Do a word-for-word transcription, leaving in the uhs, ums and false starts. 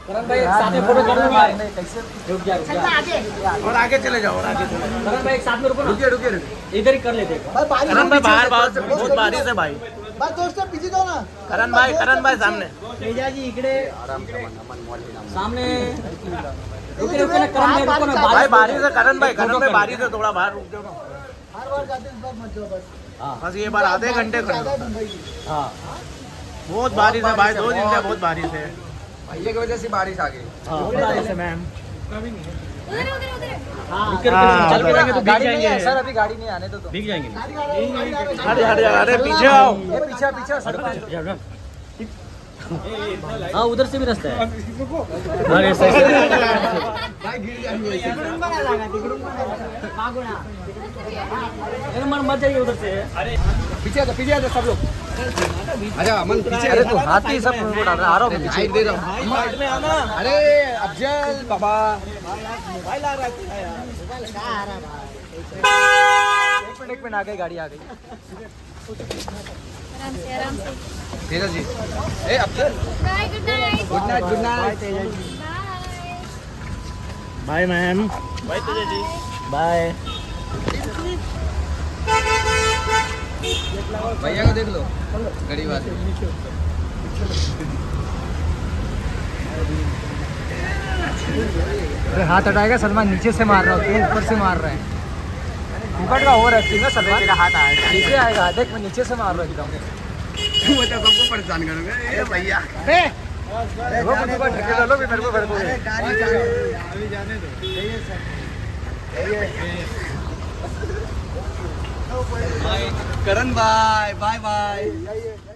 करण भाई साथ में फोटो कर लूंगा। कैसे रुक जा रुक जा और आगे चले जाओ और आगे चले जाओ। करण भाई एक साथ में रुको ना। रुकिए रुकिए रुकिए। इधर ही कर लेते हैं। करण भाई बाहर बहुत बहुत बारिश है भाई। बस दोस्तों पीछे जाओ ना। करण भाई करण भाई सामने। तेजा जी इकडे सामने रुके रुके ना करण भाई रुको ना। भाई बारिश है करण भाई करण भाई बारिश है थोड़ा बाहर रुक जाओ ना। हर बार जाते इस बार मत जाओ बस। हाँ बस ये बार आधे घंटे खड़े ज्यादा हो। है मुंबई की। हाँ बहुत बारिश है भाई दो दिन से बहुत बारिश है। भैया की वजह से बारिश आ गई। हाँ बारिश है मैम। उधर उधर उधर रुके रुके चल पड़ेंगे तो भीग जाएंगे सर अभी गाड़ी नहीं आने दो तो। भीग जाएंगे। हट हट जा अरे पीछे आओ। ये पीछे पीछे सर हाँ उधर से भी रास्ता है। आगे से भाई गिर जाएंगे। मन मत जाइए उधर से। पीछे आ पीछे आ सब लोग। अच्छा अमन पीछे। अरे तू हाथ ही सब उनको डाल रहा आ रहा हूँ पीछे दे रहा हूँ। साइड में आना। अरे अफजल बाबा मोबाइल आ रहा है यार। एक मिनट एक मिनट आ गई गाड़ी आ गई। आराम से आराम से। तेजा जी ए Afzal bye good night. Good night good night. Bye ma'am. भाई तेजा जी बाय। भैया को देख लो गरीब आदमी। अरे हाथ हटाएगा सलमान नीचे से मार रहा हूँ ऊपर से मार रहा है। ऊपर का ओवर एक्टिंग है सलमान। तेरा हाथ आएगा नीचे आएगा देख मैं नीचे से मार रहा हूँ एकदम। वो तो सबको परेशान करोगे ये भैया। वो मुझे को ढके डालो भी मेरे को मेरे को। अरे गाड़ी अभी जाने दो। चाहिए सर। करण भाई बाय बाय।